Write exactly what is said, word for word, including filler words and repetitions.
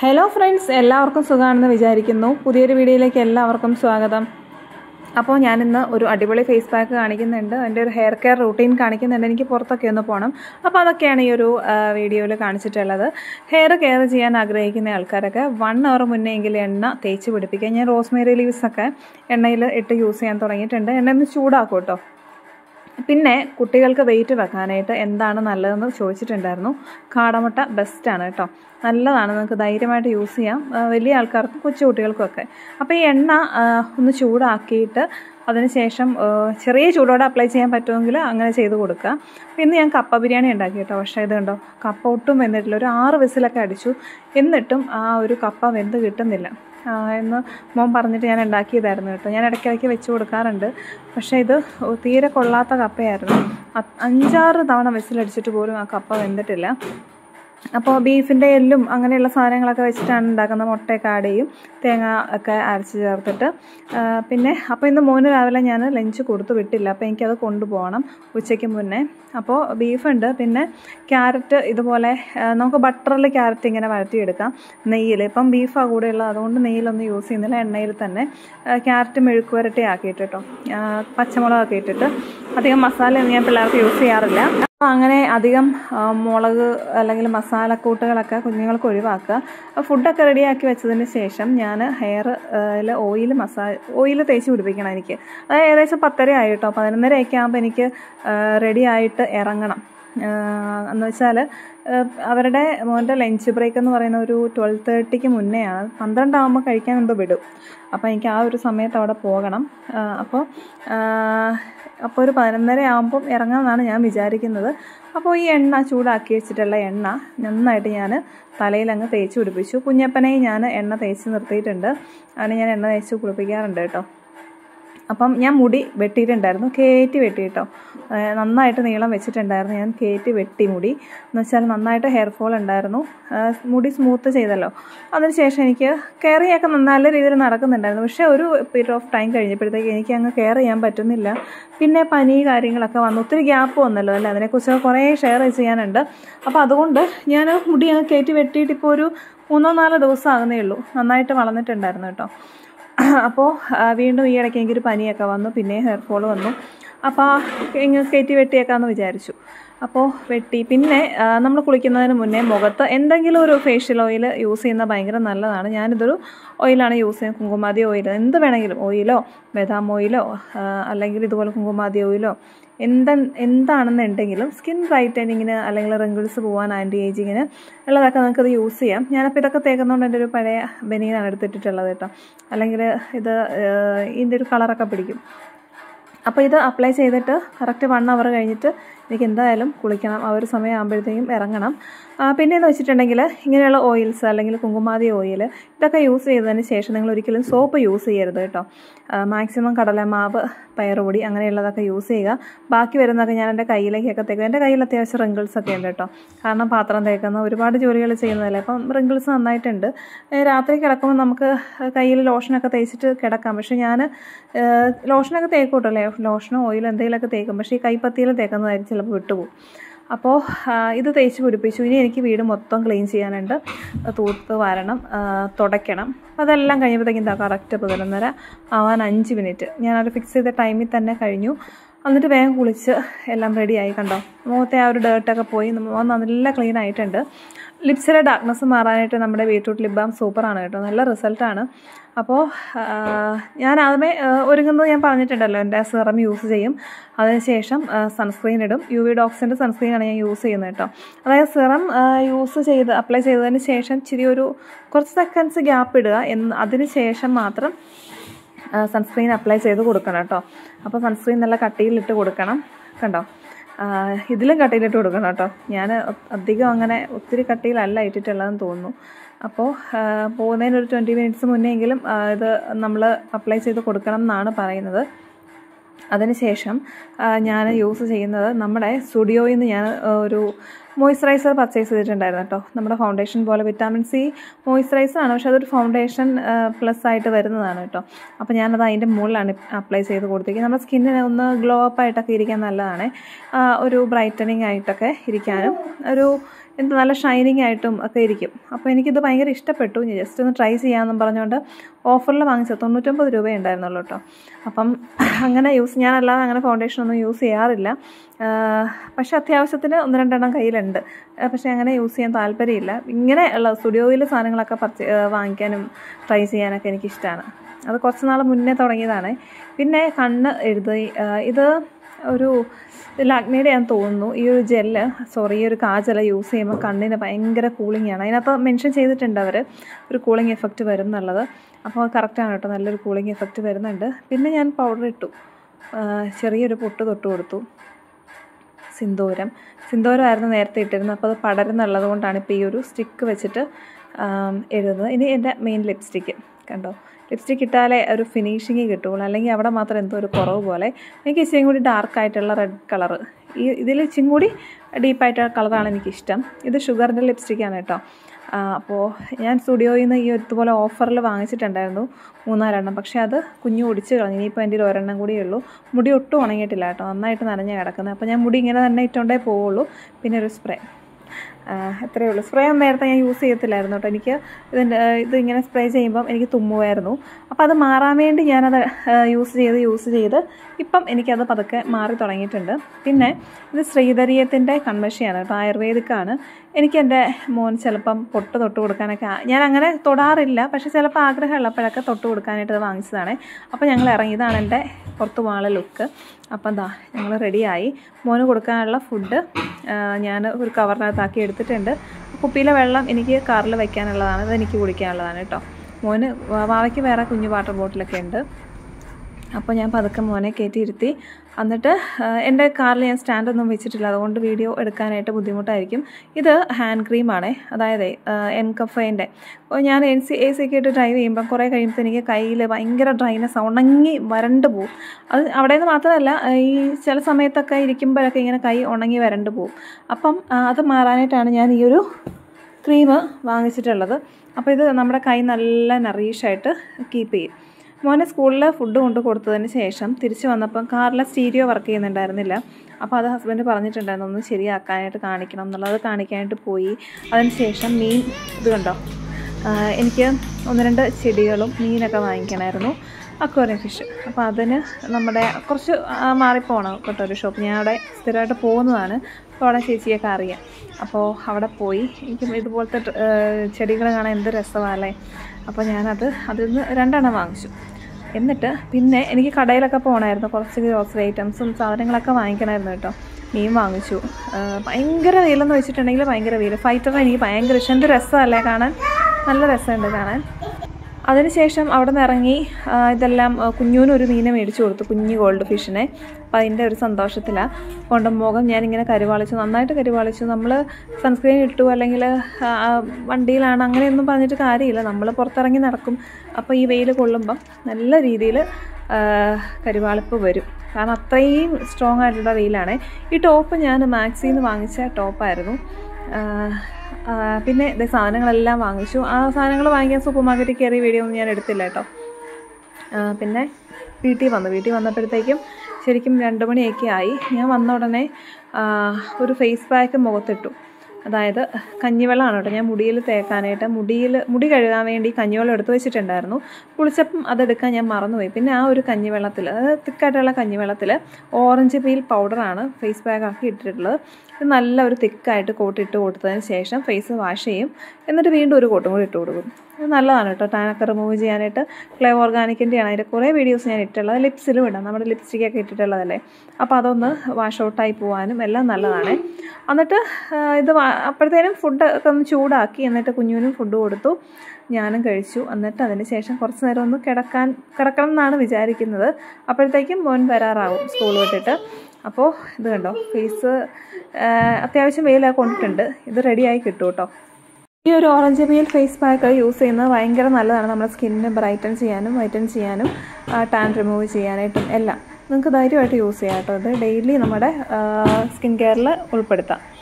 Hello friends, എല്ലാവർക്കും സുഖമാണെന്ന് വിചാരിക്കുന്നു. പുതിയൊരു വീഡിയോയിലേക്ക് എല്ലാവർക്കും സ്വാഗതം. അപ്പോൾ ഞാനിന്ന് ഒരു അടിപൊളി ഫേസ് പാക്ക് കാണിക്കുന്നുണ്ട്. എൻ്റെ ഒരു ഹെയർ കെയർ റൂട്ടീൻ കാണിക്കുന്നുണ്ട്. എനിക്ക് പുറത്തൊക്കെ ഒന്ന് പോകണം. അപ്പോൾ അതൊക്കെയാണ് ഈ ഒരു വീഡിയോയിൽ കാണിച്ചിട്ടുള്ളത്. ഹെയർ കെയർ ചെയ്യാൻ ആഗ്രഹിക്കുന്ന ആൾക്കാരൊക്കെ വൺ അവർ മുന്നേ എങ്കിലും എണ്ണ തേച്ച് പിടിപ്പിക്കുക. ഞാൻ റോസ്മേരി ലീവ്സൊക്കെ എണ്ണയിൽ ഇട്ട് യൂസ് ചെയ്യാൻ തുടങ്ങിയിട്ടുണ്ട്. എണ്ണ ഒന്ന് ചൂടാക്കും കേട്ടോ. പിന്നെ കുട്ടികൾക്ക് വെയിറ്റ് വെക്കാനായിട്ട് എന്താണ് നല്ലതെന്ന് ചോദിച്ചിട്ടുണ്ടായിരുന്നു. കാടമുട്ട ബെസ്റ്റാണ് കേട്ടോ, നല്ലതാണ്, നിങ്ങൾക്ക് ധൈര്യമായിട്ട് യൂസ് ചെയ്യാം, വലിയ ആൾക്കാർക്കും കൊച്ചു കുട്ടികൾക്കൊക്കെ. അപ്പോൾ ഈ എണ്ണ ഒന്ന് ചൂടാക്കിയിട്ട് അതിന് ശേഷം ചെറിയ ചൂടോടെ അപ്ലൈ ചെയ്യാൻ പറ്റുമെങ്കിൽ അങ്ങനെ ചെയ്ത് കൊടുക്കുക. ഇന്ന് ഞാൻ കപ്പ ബിരിയാണി ഉണ്ടാക്കി കേട്ടോ. പക്ഷേ ഇത് കണ്ടോ, കപ്പ ഒട്ടും വെന്തിട്ടില്ല. ഒരു ആറ് വിസിലൊക്കെ അടിച്ചു, എന്നിട്ടും ആ ഒരു കപ്പ വെന്ത് കിട്ടുന്നില്ല എന്ന് മോൻ പറഞ്ഞിട്ട് ഞാൻ ഉണ്ടാക്കിയതായിരുന്നു കേട്ടോ. ഞാൻ ഇടയ്ക്കിടയ്ക്ക് വെച്ച് കൊടുക്കാറുണ്ട്. പക്ഷേ ഇത് തീരെ കൊള്ളാത്ത കപ്പയായിരുന്നു. അഞ്ചാറ് തവണ വിസിലടിച്ചിട്ട് പോലും ആ കപ്പ വെന്തിട്ടില്ല. അപ്പോൾ ബീഫിൻ്റെ എല്ലും അങ്ങനെയുള്ള സാധനങ്ങളൊക്കെ വെച്ചിട്ടാണ് ഉണ്ടാക്കുന്നത്. മുട്ടയൊക്കെ ആഡ് ചെയ്യും, തേങ്ങ ഒക്കെ അരച്ച് ചേർത്തിട്ട്. പിന്നെ അപ്പോൾ ഇന്ന് മോന് രാവിലെ ഞാൻ ലഞ്ച് കൊടുത്തു വിട്ടില്ല, അപ്പോൾ എനിക്കത് കൊണ്ടുപോകണം ഉച്ചയ്ക്ക് മുന്നേ. അപ്പോൾ ബീഫുണ്ട്, പിന്നെ ക്യാരറ്റ് ഇതുപോലെ നമുക്ക് ബട്ടറിൽ ക്യാരറ്റ് ഇങ്ങനെ വഴറ്റിയെടുക്കാം നെയ്യിൽ. ഇപ്പം ബീഫാണ് കൂടെയുള്ളത്, അതുകൊണ്ട് നെയ്യിലൊന്നും യൂസ് ചെയ്യുന്നില്ല, എണ്ണയിൽ തന്നെ ക്യാരറ്റ് മെഴുക്ക് വരട്ടി ആക്കിയിട്ട് കേട്ടോ, പച്ചമുളകൊക്കെ ഇട്ടിട്ട്. അധികം മസാലയൊന്നും ഞാൻ പിള്ളേർക്ക് യൂസ് ചെയ്യാറില്ല. അപ്പോൾ അങ്ങനെ അധികം മുളക് അല്ലെങ്കിൽ മസാലക്കൂട്ടുകളൊക്കെ കുഞ്ഞുങ്ങൾക്ക് ഒഴിവാക്കുക. ഫുഡൊക്കെ റെഡിയാക്കി വെച്ചതിന് ശേഷം ഞാൻ ഹെയറിൽ ഓയിൽ മസാല ഓയിൽ തേച്ച് പിടിപ്പിക്കണം എനിക്ക്. അത് ഏകദേശം പത്തര ആയി കേട്ടോ. പതിനൊന്നരയൊക്കെ ആകുമ്പോൾ എനിക്ക് റെഡി ആയിട്ട് ഇറങ്ങണം. എന്ന് വെച്ചാൽ അവരുടെ മോൻ്റെ ലഞ്ച് ബ്രേക്ക് എന്ന് പറയുന്ന ഒരു ട്വൽവ് തേർട്ടിക്ക് മുന്നേ ആണ്. പന്ത്രണ്ടാകുമ്പോൾ കഴിക്കാൻ എന്തോ വിടും. അപ്പോൾ എനിക്ക് ആ ഒരു സമയത്ത് അവിടെ പോകണം. അപ്പോൾ അപ്പോൾ ഒരു പതിനൊന്നര ആകുമ്പം ഇറങ്ങാമെന്നാണ് ഞാൻ വിചാരിക്കുന്നത്. അപ്പോൾ ഈ എണ്ണ ചൂടാക്കി വെച്ചിട്ടുള്ള എണ്ണ നന്നായിട്ട് ഞാൻ തലയിലങ്ങ് തേച്ച് പിടിപ്പിച്ചു. കുഞ്ഞപ്പനെയും ഞാൻ എണ്ണ തേച്ച് നിർത്തിയിട്ടുണ്ട്. അതിന് ഞാൻ എണ്ണ തേച്ച് കുളിപ്പിക്കാറുണ്ട് കേട്ടോ. അപ്പം ഞാൻ മുടി വെട്ടിയിട്ടുണ്ടായിരുന്നു, കയറ്റി വെട്ടി കേട്ടോ. നന്നായിട്ട് നീളം വെച്ചിട്ടുണ്ടായിരുന്നു. ഞാൻ കയറ്റി വെട്ടി മുടി, എന്ന് വെച്ചാൽ നന്നായിട്ട് ഹെയർ ഫോൾ ഉണ്ടായിരുന്നു. മുടി സ്മൂത്ത് ചെയ്തല്ലോ. അതിനുശേഷം എനിക്ക് കെയർ ചെയ്യാനൊക്കെ നല്ല രീതിയിൽ നടക്കുന്നുണ്ടായിരുന്നു. പക്ഷേ ഒരു പീരീഡ് ഓഫ് ടൈം കഴിഞ്ഞപ്പോഴത്തേക്ക് എനിക്ക് അങ്ങ് കെയർ ചെയ്യാൻ പറ്റുന്നില്ല. പിന്നെ പനി കാര്യങ്ങളൊക്കെ വന്നു, ഒത്തിരി ഗ്യാപ്പ് വന്നല്ലോ അല്ലേ. അതിനെക്കുറിച്ച് കുറേ ഷെയർ ചെയ്യാനുണ്ട്. അപ്പോൾ അതുകൊണ്ട് ഞാൻ മുടി അങ്ങ് കയറ്റി വെട്ടിയിട്ട് ഇപ്പോൾ ഒരു മൂന്നോ നാലോ ദിവസം ആകുന്നേ ഉള്ളൂ. നന്നായിട്ട് വളർന്നിട്ടുണ്ടായിരുന്നു കേട്ടോ. അപ്പോൾ വീണ്ടും ഈ ഇടയ്ക്ക് എനിക്കൊരു പനിയൊക്കെ വന്നു, പിന്നെ ഹെയർ ഫോൾ വന്നു. അപ്പോൾ ഇങ്ങനെ കയറ്റി വെട്ടിയേക്കാമെന്ന് വിചാരിച്ചു. അപ്പോൾ വെട്ടി. പിന്നെ നമ്മൾ കുളിക്കുന്നതിന് മുന്നേ മുഖത്ത് എന്തെങ്കിലും ഒരു ഫേഷ്യൽ ഓയിൽ യൂസ് ചെയ്യുന്നത് ഭയങ്കര നല്ലതാണ്. ഞാനിതൊരു ഓയിലാണ് യൂസ് ചെയ്യുന്നത്, കുങ്കുമാതി ഓയിൽ. എന്ത് വേണമെങ്കിലും, ഓയിലോ ബദാം ഓയിലോ അല്ലെങ്കിൽ ഇതുപോലെ കുങ്കുമാതി ഓയിലോ എന്ത എന്താണെന്നുണ്ടെങ്കിലും സ്കിൻ ബ്രൈറ്റനിങ്ങിന് അല്ലെങ്കിൽ റിങ്കിൾസ് പോകാൻ, ആൻറ്റി ഏജിങ്ങിന് ഉള്ളതൊക്കെ നമുക്കത് യൂസ് ചെയ്യാം. ഞാനപ്പോൾ ഇതൊക്കെ തേക്കുന്നതുകൊണ്ട് എൻ്റെ ഒരു പഴയ ബനിയനാണ് എടുത്തിട്ടുള്ളത് കേട്ടോ. അല്ലെങ്കിൽ ഇത് ഇതിൻ്റെ ഒരു കളറൊക്കെ പിടിക്കും. അപ്പോൾ ഇത് അപ്ലൈ ചെയ്തിട്ട് കറക്റ്റ് വൺ അവർ കഴിഞ്ഞിട്ട് എനിക്ക് എന്തായാലും കുളിക്കണം. ആ ഒരു സമയം ആകുമ്പോഴത്തേക്കും ഇറങ്ങണം. പിന്നെയെന്ന് വെച്ചിട്ടുണ്ടെങ്കിൽ ഇങ്ങനെയുള്ള ഓയിൽസ് അല്ലെങ്കിൽ കുങ്കുമാതി ഓയിൽ ഇതൊക്കെ യൂസ് ചെയ്തതിന് ശേഷം നിങ്ങൾ ഒരിക്കലും സോപ്പ് യൂസ് ചെയ്യരുത് കേട്ടോ. മാക്സിമം കടലമാവ്, പയറുപൊടി അങ്ങനെയുള്ളതൊക്കെ യൂസ് ചെയ്യുക. ബാക്കി വരുന്നതൊക്കെ ഞാൻ എൻ്റെ കയ്യിലേക്കൊക്കെ തേക്കും. എൻ്റെ കയ്യിൽ അത്യാവശ്യം റിങ്കിൾസ് ഒക്കെ ഉണ്ട് കേട്ടോ. കാരണം പാത്രം തേക്കുന്ന ഒരുപാട് ജോലികൾ ചെയ്യുന്നതല്ലേ, അപ്പം റിങ്കിൾസ് നന്നായിട്ടുണ്ട്. രാത്രി കിടക്കുമ്പോൾ നമുക്ക് കയ്യിൽ ലോഷനൊക്കെ തേച്ചിട്ട് കിടക്കാം. പക്ഷേ ഞാൻ ലോഷനൊക്കെ തേക്കും കേട്ടോ, അല്ലേ, ലോഷനോ ഓയിലോ എന്തെങ്കിലുമൊക്കെ തേക്കും. പക്ഷേ ഈ കൈപ്പത്തിയിൽ തേക്കുന്നതായിരിക്കും ചിലപ്പോൾ വിട്ടുപോകും. അപ്പോൾ ഇത് തേച്ച് പിടിപ്പിച്ചു. ഇനി എനിക്ക് വീട് മൊത്തം ക്ലീൻ ചെയ്യാനുണ്ട്, തൂത്ത് വാരണം, തുടയ്ക്കണം. അതെല്ലാം കഴിയുമ്പോഴത്തേക്കും എന്താ കറക്റ്റ് പതിനൊന്നര ആവാൻ അഞ്ച് മിനിറ്റ് ഞാനത് ഫിക്സ് ചെയ്ത ടൈമിൽ തന്നെ കഴിഞ്ഞു. എന്നിട്ട് വേഗം കുളിച്ച് എല്ലാം റെഡിയായി. കണ്ടോ, മുഖത്തെ ആ ഒരു ഡേർട്ടൊക്കെ പോയി, നല്ല ക്ലീൻ ആയിട്ടുണ്ട്. ലിപ്സിലെ ഡാർക്ക്നെസ് മാറാനായിട്ട് നമ്മുടെ ബീട്രൂട്ട് ലിപ് ബാം സൂപ്പറാണ് കേട്ടോ, നല്ല റിസൾട്ടാണ്. അപ്പോൾ ഞാൻ ആദ്യമേ ഒരുങ്ങുന്നത് ഞാൻ പറഞ്ഞിട്ടുണ്ടല്ലോ, എൻ്റെ സിറം യൂസ് ചെയ്യും, അതിനുശേഷം സൺസ്ക്രീൻ ഇടും. യു വി ഡോക്സിൻ്റെ സൺസ്ക്രീനാണ് ഞാൻ യൂസ് ചെയ്യുന്നത് കേട്ടോ. അതായത് സിറം യൂസ് ചെയ്ത് അപ്ലൈ ചെയ്തതിന് ശേഷം ഇച്ചിരി ഒരു കുറച്ച് സെക്കൻഡ്സ് ഗ്യാപ്പ് ഇടുക, എന്ന് അതിന് ശേഷം മാത്രം സൺസ്ക്രീൻ അപ്ലൈ ചെയ്ത് കൊടുക്കണം കേട്ടോ. അപ്പോൾ സൺസ്ക്രീൻ നല്ല കട്ടിയിലിട്ട് കൊടുക്കണം. കണ്ടോ, ഇതിലും കട്ടിയിലിട്ട് കൊടുക്കണം കേട്ടോ. ഞാൻ അധികം അങ്ങനെ ഒത്തിരി കട്ടിയിലല്ല ഇട്ടിട്ടുള്ളതെന്ന് തോന്നുന്നു. അപ്പോൾ പോകുന്നതിന് ഒരു ട്വൻറ്റി മിനിറ്റ്സ് മുന്നെങ്കിലും ഇത് നമ്മൾ അപ്ലൈ ചെയ്ത് കൊടുക്കണം എന്നാണ് പറയുന്നത്. അതിനുശേഷം ഞാൻ യൂസ് ചെയ്യുന്നത് നമ്മുടെ സ്റ്റുഡിയോയിൽ നിന്ന് ഞാൻ ഒരു മോയ്സ്ചറൈസർ പർച്ചേസ് ചെയ്തിട്ടുണ്ടായിരുന്നു കേട്ടോ. നമ്മുടെ ഫൗണ്ടേഷൻ പോലെ വിറ്റാമിൻ സി മോയ്സ്ചറൈസറാണ്, പക്ഷേ അതൊരു ഫൗണ്ടേഷൻ പ്ലസ് ആയിട്ട് വരുന്നതാണ് കേട്ടോ. അപ്പോൾ ഞാനത് അതിൻ്റെ മുകളിലാണ് അപ്ലൈ ചെയ്ത് കൊടുത്തിരിക്കുന്നത്. നമ്മുടെ സ്കിന്നിന് ഒന്ന് ഗ്ലോ അപ്പ് ആയിട്ടൊക്കെ ഇരിക്കാൻ നല്ലതാണ്, ഒരു ബ്രൈറ്റനിങ് ആയിട്ടൊക്കെ ഇരിക്കാനും ഒരു എന്ത് നല്ല ഷൈനിങ് ആയിട്ടും ഒക്കെ ഇരിക്കും. അപ്പോൾ എനിക്കിത് ഭയങ്കര ഇഷ്ടപ്പെട്ടു. ഞാൻ ജസ്റ്റ് ഒന്ന് ട്രൈ ചെയ്യാമെന്നും പറഞ്ഞുകൊണ്ട് ഓഫറിൽ വാങ്ങിച്ചത് തൊണ്ണൂറ്റൊമ്പത് രൂപയേ ഉണ്ടായിരുന്നുള്ളൂ കേട്ടോ. അപ്പം അങ്ങനെ യൂസ് ഞാനല്ലാതെ അങ്ങനെ ഫൗണ്ടേഷനൊന്നും യൂസ് ചെയ്യാറില്ല. പക്ഷേ അത്യാവശ്യത്തിന് ഒന്ന് രണ്ടെണ്ണം കയ്യിലുണ്ട്. പക്ഷേ അങ്ങനെ യൂസ് ചെയ്യാൻ താല്പര്യമില്ല. ഇങ്ങനെ ഉള്ള സ്റ്റുഡിയോയിൽ സാധനങ്ങളൊക്കെ പർച്ചേ വാങ്ങിക്കാനും ട്രൈ ചെയ്യാനൊക്കെ എനിക്കിഷ്ടമാണ്. അത് കുറച്ച് നാൾ മുന്നേ തുടങ്ങിയതാണ്. പിന്നെ കണ്ണ് എഴുതി ഇത് ഒരു ലാക്മേയുടെ ഞാൻ തോന്നുന്നു. ഈ ഒരു ജെല്ല് സോറി ഈ ഒരു കാജല യൂസ് ചെയ്യുമ്പോൾ കണ്ണിന് ഭയങ്കര കൂളിംഗ് ആണ്. അതിനകത്ത് മെൻഷൻ ചെയ്തിട്ടുണ്ട് അവർ ഒരു കൂളിംഗ് എഫക്റ്റ് വരും എന്നുള്ളത്. അപ്പോൾ കറക്റ്റാണ് കേട്ടോ, നല്ലൊരു കൂളിംഗ് എഫക്റ്റ് വരുന്നുണ്ട്. പിന്നെ ഞാൻ പൗഡർ ഇട്ടു, ചെറിയൊരു പൊട്ട് തൊട്ട് കൊടുത്തു. സിന്ദൂരം സിന്ദൂരമായിരുന്നു നേരത്തെ ഇട്ടിരുന്നത്. അപ്പോൾ അത് പടരുന്നുള്ളത് കൊണ്ടാണ് ഇപ്പോൾ ഈ ഒരു സ്റ്റിക്ക് വെച്ചിട്ട് എഴുതുന്നത്. ഇനി എൻ്റെ മെയിൻ ലിപ്സ്റ്റിക്ക് കണ്ടോ, ലിപ്സ്റ്റിക്ക് ഇട്ടാലേ ഒരു ഫിനിഷിങ് കിട്ടുള്ളൂ, അല്ലെങ്കിൽ അവിടെ മാത്രം എന്തോ ഒരു കുറവ് പോലെ. എനിക്ക് ഇച്ചിരി കൂടി ഡാർക്കായിട്ടുള്ള റെഡ് കളറ്, ഈ ഇതിൽ ഇച്ചിരി കൂടി ഡീപ്പായിട്ടുള്ള കളറാണ് എനിക്കിഷ്ടം. ഇത് ഷുഗറിൻ്റെ ലിപ്സ്റ്റിക്കാണ് കേട്ടോ. അപ്പോൾ ഞാൻ സ്റ്റുഡിയോയിൽ നിന്ന് ഈ ഇതുപോലെ ഓഫറിൽ വാങ്ങിച്ചിട്ടുണ്ടായിരുന്നു മൂന്നാലെണ്ണം. പക്ഷേ അത് കുഞ്ഞു ഒടിച്ച് കളഞ്ഞു. ഇനിയിപ്പോൾ എൻ്റെ ഒരെണ്ണം കൂടിയേ ഉള്ളൂ. മുടി ഒട്ടും ഉണങ്ങിയിട്ടില്ല കേട്ടോ, നന്നായിട്ട് നനഞ്ഞ് കിടക്കുന്നത്. അപ്പോൾ ഞാൻ മുടി ഇങ്ങനെ തന്നെ ഇട്ടുകൊണ്ടേ പോവുള്ളൂ. പിന്നെ ഒരു സ്പ്രേ, എത്രയേ ഉള്ളൂ. സ്പ്രേ ഒന്നും നേരത്തെ ഞാൻ യൂസ് ചെയ്യത്തില്ലായിരുന്നു കേട്ടോ. എനിക്ക് ഇതിൻ്റെ ഇത് ഇങ്ങനെ സ്പ്രേ ചെയ്യുമ്പം എനിക്ക് തുമ്മുമായിരുന്നു. അപ്പോൾ അത് മാറാൻ വേണ്ടി ഞാനത് യൂസ് ചെയ്ത് യൂസ് ചെയ്ത് ഇപ്പം എനിക്കത് പതുക്കെ മാറി തുടങ്ങിയിട്ടുണ്ട്. പിന്നെ ഇത് ശ്രീധരീയത്തിൻ്റെ കൺമഷിയാണ് കേട്ടോ, ആയുർവേദിക്കാണ്. എനിക്ക് എൻ്റെ മോൻ ചിലപ്പം പൊട്ട് തൊട്ട് കൊടുക്കാനൊക്കെ ഞാൻ അങ്ങനെ തൊടാറില്ല, പക്ഷേ ചിലപ്പോൾ ആഗ്രഹമുള്ളപ്പോഴൊക്കെ തൊട്ട് കൊടുക്കാനായിട്ട് അത് വാങ്ങിച്ചതാണ്. അപ്പോൾ ഞങ്ങൾ ഇറങ്ങി, ഇതാണ് എൻ്റെ പുറത്ത് പോകാനുള്ള ലുക്ക്. അപ്പം എന്താ ഞങ്ങൾ റെഡിയായി. മോന് കൊടുക്കാനുള്ള ഫുഡ് ഞാൻ ഒരു കവറിനകത്താക്കി എടുത്തിട്ടുണ്ട്. കുപ്പിയിലെ വെള്ളം എനിക്ക് കാറിൽ വയ്ക്കാനുള്ളതാണ്, അത് എനിക്ക് കുടിക്കാനുള്ളതാണ് കേട്ടോ. മോന് വാവയ്ക്ക് വേറെ കുഞ്ഞു വാട്ടർ ബോട്ടിലൊക്കെ ഉണ്ട്. അപ്പോൾ ഞാൻ പതുക്കെ മോനെ കയറ്റിയിരുത്തി. എന്നിട്ട് എൻ്റെ കാറിൽ ഞാൻ സ്റ്റാൻഡൊന്നും വെച്ചിട്ടില്ല, അതുകൊണ്ട് വീഡിയോ എടുക്കാനായിട്ട് ബുദ്ധിമുട്ടായിരിക്കും. ഇത് ഹാൻഡ് ക്രീമാണ്, അതായത് എം കഫേൻ്റെ. ഞാൻ എ സി എ സി ഒക്കെ ഇട്ട് ഡ്രൈവ് ചെയ്യുമ്പം കുറേ കഴിയുമ്പോൾ എനിക്ക് കയ്യിൽ ഭയങ്കര ഡ്രൈനെസ്, ഉണങ്ങി വരണ്ട് പോവും. അത് അവിടെ നിന്ന് മാത്രമല്ല, ഈ ചില സമയത്തൊക്കെ ഇരിക്കുമ്പോഴൊക്കെ ഇങ്ങനെ കൈ ഉണങ്ങി വരണ്ട് പോവും. അപ്പം അത് മാറാനായിട്ടാണ് ഞാൻ ഈ ഒരു ക്രീം വാങ്ങിച്ചിട്ടുള്ളത്. അപ്പോൾ ഇത് നമ്മുടെ കൈ നല്ല നറീഷായിട്ട് കീപ്പ് ചെയ്യും. മോനെ സ്കൂളിൽ ഫുഡ് കൊണ്ട് കൊടുത്തതിന് ശേഷം തിരിച്ച് വന്നപ്പം കാറിലെ സ്റ്റീരിയോ വർക്ക് ചെയ്യുന്നുണ്ടായിരുന്നില്ല. അപ്പോൾ അത് ഹസ്ബൻഡ് പറഞ്ഞിട്ടുണ്ടായിരുന്നു ഒന്ന് ശരിയാക്കാനായിട്ട് കാണിക്കണം എന്നുള്ളത്. കാണിക്കാനായിട്ട് പോയി. അതിന് ശേഷം മീൻ ഇത് കണ്ടോ, എനിക്ക് ഒന്ന് രണ്ട് ചെടികളും മീനൊക്കെ വാങ്ങിക്കണമായിരുന്നു, അക്വേറിയം ഫിഷ്. അപ്പോൾ അതിന് നമ്മുടെ കുറച്ച് മാറിപ്പോകണം കേട്ടോ ഒരു ഷോപ്പ്. ഞാൻ അവിടെ സ്ഥിരമായിട്ട് പോകുന്നതാണ്, അപ്പോൾ അവിടെ ചേച്ചിയൊക്കെ അറിയാം. അപ്പോൾ അവിടെ പോയി. എനിക്ക് ഇതുപോലത്തെ ചെടികൾ കാണാൻ എന്ത് രസമാണല്ലേ. അപ്പോൾ ഞാനത് അതിൽ നിന്ന് രണ്ടെണ്ണം വാങ്ങിച്ചു. എന്നിട്ട് പിന്നെ എനിക്ക് കടയിലൊക്കെ പോകണമായിരുന്നു, കുറച്ച് ഗ്രോസറി ഐറ്റംസും സാധനങ്ങളൊക്കെ വാങ്ങിക്കണമായിരുന്നു കേട്ടോ. മീൻ വാങ്ങിച്ചു. ഭയങ്കര വെയിലെന്ന് വെച്ചിട്ടുണ്ടെങ്കിൽ ഭയങ്കര വെയിൽ. ഫൈറ്റർ എനിക്ക് ഭയങ്കര ഇഷ്ടം, എന്ത് രസമല്ലേ കാണാൻ, നല്ല രസമുണ്ട് കാണാൻ. അതിനുശേഷം അവിടെ നിന്ന് ഇറങ്ങി ഇതെല്ലാം കുഞ്ഞൂനൊരു മീനെ മേടിച്ചു കൊടുത്തു, കുഞ്ഞു ഗോൾഡ് ഫിഷിനെ. അപ്പോൾ അതിൻ്റെ ഒരു സന്തോഷത്തിലാണ്. കൊണ്ടും മുഖം ഞാനിങ്ങനെ കരുവാളിച്ചു, നന്നായിട്ട് കരുവാളിച്ചു. നമ്മൾ സൺസ്ക്രീൻ ഇട്ടു അല്ലെങ്കിൽ വണ്ടിയിലാണ് അങ്ങനെയൊന്നും പറഞ്ഞിട്ട് കാര്യമില്ല, നമ്മൾ പുറത്തിറങ്ങി നടക്കും. അപ്പോൾ ഈ വെയിൽ കൊള്ളുമ്പം നല്ല രീതിയിൽ കരുവാളിപ്പ് വരും, കാരണം അത്രയും സ്ട്രോങ് ആയിട്ടുള്ള വെയിലാണ്. ഈ ടോപ്പ് ഞാൻ മാക്സിൽ നിന്ന് വാങ്ങിച്ച ടോപ്പായിരുന്നു. പിന്നെ ഇതേ സാധനങ്ങളെല്ലാം വാങ്ങിച്ചു. ആ സാധനങ്ങൾ വാങ്ങിക്കാൻ സൂപ്പർ മാർക്കറ്റിൽ കയറിയ വീഡിയോ ഒന്നും ഞാൻ എടുത്തില്ല കേട്ടോ. പിന്നെ വീട്ടിൽ വന്നു. വീട്ടിൽ വന്നപ്പോഴത്തേക്കും ശരിക്കും രണ്ട് മണിയൊക്കെ ആയി. ഞാൻ വന്ന ഉടനെ ഒരു ഫേസ് പാക്ക് മുഖത്തിട്ടു. അതായത് കഞ്ഞിവെള്ളമാണ് കേട്ടോ, ഞാൻ മുടിയിൽ തേക്കാനായിട്ട് മുടിയിൽ മുടി കഴുകാൻ വേണ്ടി കഞ്ഞിവെള്ളം എടുത്ത് വെച്ചിട്ടുണ്ടായിരുന്നു. കുളിച്ചപ്പം അതെടുക്കാൻ ഞാൻ മറന്നുപോയി. പിന്നെ ആ ഒരു കഞ്ഞിവെള്ളത്തിൽ, അതായത് തിക്കായിട്ടുള്ള കഞ്ഞിവെള്ളത്തിൽ ഓറഞ്ച് പീൽ പൗഡറാണ് ഫേസ് പാക്ക് ആക്കി ഇട്ടിട്ടുള്ളത്. ഇത് നല്ല ഒരു തിക്കായിട്ട് കോട്ടിട്ട് കൊടുത്തതിന് ശേഷം ഫേസ് വാഷ് ചെയ്യും. എന്നിട്ട് വീണ്ടും ഒരു കോട്ടും കൂടി ഇട്ട് കൊടുക്കും. ഇത് നല്ലതാണ് കേട്ടോ, ടാനൊക്കെ റിമൂവ് ചെയ്യാനായിട്ട്. ക്ലേ ഓർഗാനിക്കിൻ്റെയാണ് അതിൻ്റെ കുറേ വീഡിയോസ് ഞാൻ ഇട്ടുള്ളത്. ലിപ്സിലും ഇടാം, നമ്മുടെ ലിപ്സ്റ്റിക്കൊക്കെ ഇട്ടിട്ടുള്ളതല്ലേ. അപ്പോൾ അതൊന്ന് വാഷ് ഔട്ടായി പോകാനും എല്ലാം നല്ലതാണ്. എന്നിട്ട് ഇത് അപ്പോഴത്തേനും ഫുഡ് ഒക്കെ ഒന്ന് ചൂടാക്കി, എന്നിട്ട് കുഞ്ഞുവിനും ഫുഡ് കൊടുത്തു, ഞാനും കഴിച്ചു. എന്നിട്ട് അതിന് ശേഷം കുറച്ച് നേരം ഒന്ന് കിടക്കാൻ കിടക്കണം എന്നാണ് വിചാരിക്കുന്നത്. അപ്പോഴത്തേക്കും മോൻ വരാറാവും സ്കൂൾ വിട്ടിട്ട്. അപ്പോൾ ഇത് കണ്ടോ, ഫേസ് അത്യാവശ്യം വെയിലൊക്കെ കൊണ്ടിട്ടുണ്ട്. ഇത് റെഡിയായി കിട്ടും കേട്ടോ. ഈ ഒരു orange peel face pack use ചെയ്യുന്നത് ഭയങ്കര നല്ലതാണ്, നമ്മുടെ സ്കിന്നിനെ ബ്രൈറ്റൻ ചെയ്യാനും വൈറ്റൻ ചെയ്യാനും ടാൻ റിമൂവ് ചെയ്യാനായിട്ടും എല്ലാം. നിങ്ങൾക്ക് ധൈര്യമായിട്ട് യൂസ് ചെയ്യാം കേട്ടോ. ഇത് ഡെയിലി നമ്മുടെ സ്കിൻ കെയറിൽ ഉൾപ്പെടുത്താം.